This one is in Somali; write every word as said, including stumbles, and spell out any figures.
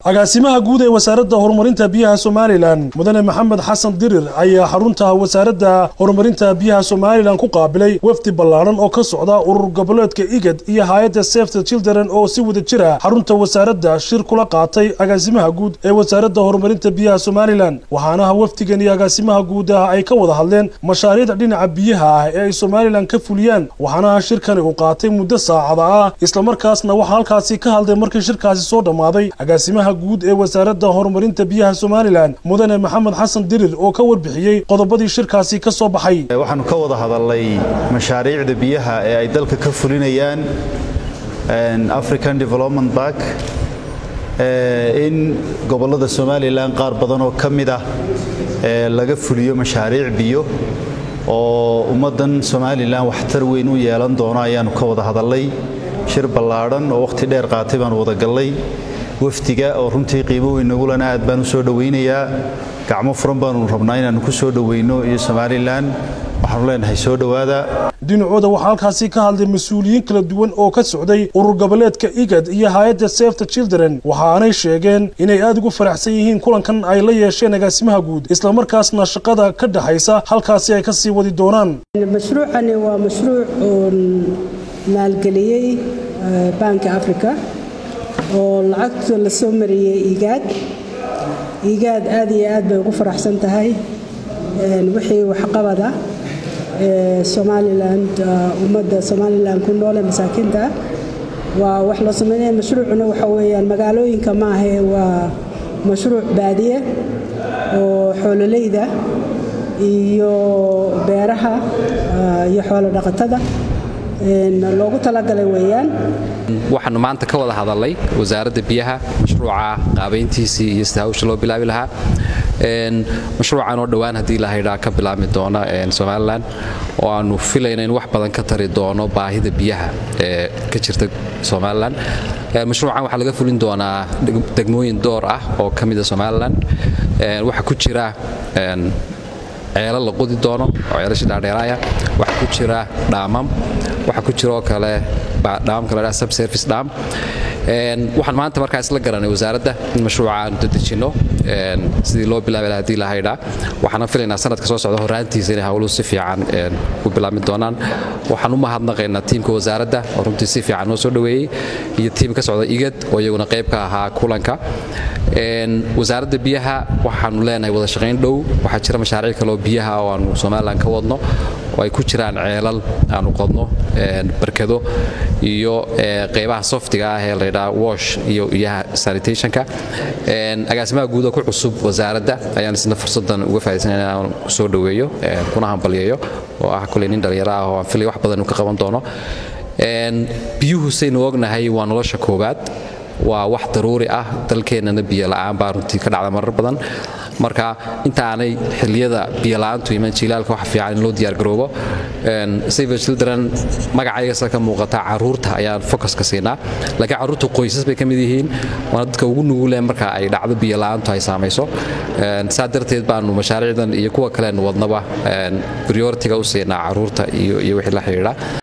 agaasimaha guud ee wasaaradda horumarinta biyaha Soomaaliland mudane Maxamed Xasan Dirir ayaa xarunta wasaaradda horumarinta biyaha Soomaaliland ku qaabilay wafdi ballaaran oo ka socda urur goboleedka IGAD iyo hay'adda Save the Children oo si wada jira xarunta wasaaradda shir kula qaatay agaasimaha guud ee wasaaradda horumarinta biyaha Soomaaliland waxaana wafdigan iyo agaasimaha guud ay ka wada hadleen mashaariicda dhinaca biyaha ah ee ay Soomaaliland ka fuliyaan waxaana shirkan uu qaatay muddo saacada ah isla markaasna waxa halkaasi ka hadlay markii shirkaasi soo dhamaaday agaasimaha guud ee wasaaradda horumarinta biyaha Soomaaliland mudane Maxamed Xasan Dirir oo ka warbixiyay qodobadii shirkaasi ka soo baxay waxaan ka wada hadalnay mashaariicda biyaha ee ay dalka ka fulinayaan African Development Bank in gobolada Soomaaliland qaar badan oo kamid ah laga fuliyo mashaariic biyo oo ummadan Soomaaliland waxtar weyn u yeelan doona ayaan ka wada hadalnay shir ballaaran oo waqti dheer qaatay baan wada galay waftiga oo runtii qiimo weyn nagu lana aad baan u soo dhaweynayaa gacmo furan baan rabnaa inaan ku soo dhaweyno iyo Soomaaliland waxaan leenahay soo dhawaada dinacooda waxa halkaasi ka hadlay mas'uuliyiin kala duwan oo ka socday urur goboleedka IGAD iyo hay'adda Save the Children waxaanay sheegeen inay aad ugu faraxsan yihiin kulankan ay la yeesheen agaasimaha guud isla markaasna shaqada ka dhaxaysa halkaasi ay ka sii wadi doonaan mashruucani waa mashruuc maalgeliyay Banka Africa oo lacagta la soo mariyay IGAD IGAD aad iyo aad bay ugu faraxsan tahay wixii wax qabada Somaliland ummadda Somaliland ku nool masaakiinta waa wax la sameeyay mashruucuna waxa weeyaan magaalooyinka ma aha waa mashruuc baadiye oo xoololeyda iyo beeraha iyo xoolo dhaqatada loogu talagalay weeyaan waxaanu maanta ka wada hadalay wasaaradda biyaha mashruuca qaabeyntiisii iyo sida hawsha loo bilaabi lahaa een mashruucan oo dhawaan hadii la hayraa ka bilaabmi doona ee Soomaaliland oo aanu filayno in wax badan ka tari doono baahida biyaha ee ka jirta Soomaaliland mashruucan waxa laga fulin doonaa degmooyin door ah oo kamid ah Soomaaliland ee waxa ku jira een ceelal la qodi doono oo ceelasha dhaadheeraya waxa ku jira dhaamam waxa ku jira kale dhaam kale subsurface dam een waxaan maanta markaas la garanay wasaaradda in mashruucan dadajino een sidii loo bilaabi lahaa hadii la hayraa waxaan filaynaa sanadka soo socda horaantiisa inay hawluhu si fiican een ku bilaabmi doonaan waxaan u mahadnaqaynaa tiimka wasaaradda oo runtii si fiican noo soo dhaweeyay iyo tiimka socda IGAD oo iyaguna qayb ka ahaa kulanka een wasaaradda biyaha waxaanu leenahay wada shaqayn dhow waxa jira mashaariic kale oo biyaha oo aanu Soomaaliland ka wadno oo ay ku jiraan ceelal aanu qodno een barkado iyo qaybaha softiga ah ee la yiraahdo wash iyo iyaha sanitationka een agaasimaha guud ku cusub wasaaradda ayaan isna fursadan uga faa'iideysanaynaa inaan ku soo dhaweeyo ee kuna hambaliyeeyo oo ah kulay nin dhalinyaro ah oo aan filay wax badan uu ka qaban doono een biyuhu saynu ognahay waa nolosha koobaad waa wax daruuri ah dalkeenana biyo la'aan baa runtii ka dhacda marar badan marka inta aanay xilliyada biyo la'aantu iman jilaalka wax fiican in loo diyaar garoobo een Save the Children magacayga ka muuqata caruurta ayaan focus ka siinaa laakiin caruurtu qoysas bay kamid yihiin waa dadka ugu nugul ee marka ay dhacdo biyo la'aantu ay saamayso een saadarteed baanu mashaariicdan iyo kuwa kale wadnaba een priority-ga u siinaa caruurta iyo iyo wixii la xiriira